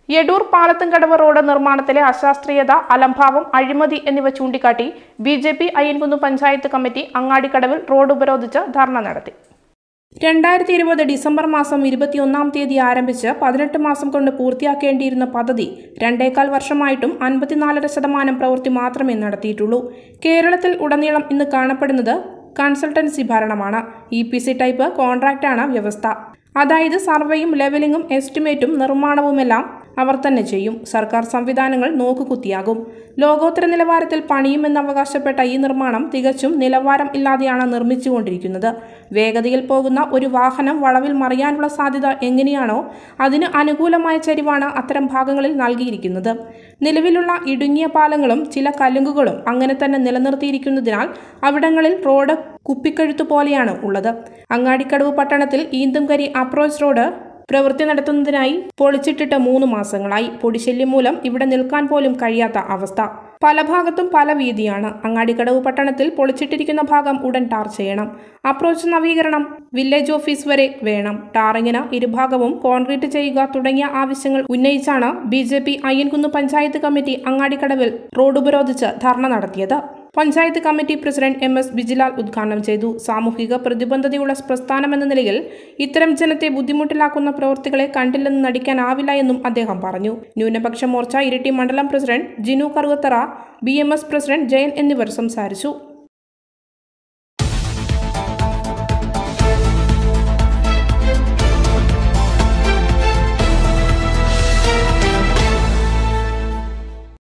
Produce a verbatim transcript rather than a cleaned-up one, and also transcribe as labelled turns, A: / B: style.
A: യെടൂർ പാലത്തുംകടവ് road നിർമ്മാണത്തിലെ അശാസ്ത്രീയത, അലംഭാവം, അഴിമതി എന്നിവ ചൂണ്ടിക്കാട്ടി ബി ജെ പി അയ്യൻകുന്ന് പഞ്ചായത്ത് കമ്മിറ്റി അങ്ങാടിക്കടവിൽ റോഡ് ഉപരോധിച്ച് ധർണ നടത്തി. രണ്ടായിരത്തി ഇരുപത് ഡിസംബർ മാസം ഇരുപത്തിയൊന്നാം തീയതി ആരംഭിച്ച് പതിനെട്ട് മാസം കൊണ്ട് പൂർത്തിയാക്കേണ്ടിയിരുന്ന പദ്ധതി രണ്ടേകാൽ വർഷമായിട്ടും അൻപത്തിനാലര ശതമാനം പ്രവൃത്തി മാത്രമേ നടത്തിയിട്ടുള്ളൂ. കേരളത്തിൽ ഉടനീളം ഇന്ന് കാണപ്പെടുന്നത് കൺസൾട്ടൻസി ഭരണമാണ്. ഇ പി സി ടൈപ്പ് കോൺട്രാക്റ്റാണ് വ്യവസ്ഥ. അതായത് സർവേയും ലെവലിംഗും എസ്റ്റിമേറ്റും നിർമ്മാണവുമെല്ലാം അവർ തന്നെ ചെയ്യും. സർക്കാർ സംവിധാനങ്ങൾ നോക്കുകുത്തിയാകും. ലോകോത്തര നിലവാരത്തിൽ പണിയുമെന്ന് അവകാശപ്പെട്ട ഈ നിർമ്മാണം തികച്ചും നിലവാരം ഇല്ലാതെയാണ് നിർമ്മിച്ചുകൊണ്ടിരിക്കുന്നത്. വേഗതയിൽ പോകുന്ന ഒരു വാഹനം വളവിൽ മറിയാനുള്ള സാധ്യത എങ്ങനെയാണോ അതിന് അനുകൂലമായ ചരിവാണ് അത്തരം ഭാഗങ്ങളിൽ നൽകിയിരിക്കുന്നത്. നിലവിലുള്ള ഇടുങ്ങിയ പാലങ്ങളും ചില കലുങ്കുകളും അങ്ങനെ തന്നെ നിലനിർത്തിയിരിക്കുന്നതിനാൽ അവിടങ്ങളിൽ റോഡ് കുപ്പിക്കഴുത്തു പോലെയാണ് ഉള്ളത്. അങ്ങാടിക്കടവ് പട്ടണത്തിൽ ഈന്തുംകരി അപ്രോച്ച് റോഡ് പ്രവൃത്തി നടത്തുന്നതിനായി പൊളിച്ചിട്ടിട്ട് മൂന്ന് മാസങ്ങളായി. പൊടിശല്യം മൂലം ഇവിടെ നിൽക്കാൻ പോലും കഴിയാത്ത അവസ്ഥ. പല ഭാഗത്തും പല വീതിയാണ്. അങ്ങാടിക്കടവ് പട്ടണത്തിൽ പൊളിച്ചിട്ടിരിക്കുന്ന ഭാഗം ഉടൻ ടാർ ചെയ്യണം. അപ്രോച്ച് നവീകരണം വില്ലേജ് ഓഫീസ് വരെ വേണം. ടാറിങ്ങിന് ഇരുഭാഗവും കോൺക്രീറ്റ് ചെയ്യുക തുടങ്ങിയ ആവശ്യങ്ങൾ ഉന്നയിച്ചാണ് ബി ജെ പി അയ്യൻകുന്ന് പഞ്ചായത്ത് കമ്മിറ്റി അങ്ങാടിക്കടവിൽ റോഡ് ഉപരോധിച്ച് ധർണ നടത്തിയത്. Panchayat committee president M S Bijilal ഉദ്ഘാടനം ചെയ്തു. സാമൂഹിക പ്രതിബദ്ധതയുള്ള പ്രസ്ഥാനമെന്ന നിലയിൽ ഇത്തരം ജനത്തെ ബുദ്ധിമുട്ടിലാക്കുന്ന പ്രവൃത്തികളെ കണ്ടില്ലെന്ന് നടിക്കാനാവില്ല എന്നും അദ്ദേഹം പറഞ്ഞു. ന്യൂനപക്ഷ മോർച്ച ഇരിട്ടി മണ്ഡലം president Jinu Karukathara, B M S president Jayan എന്നിവർ സംസാരിച്ചു.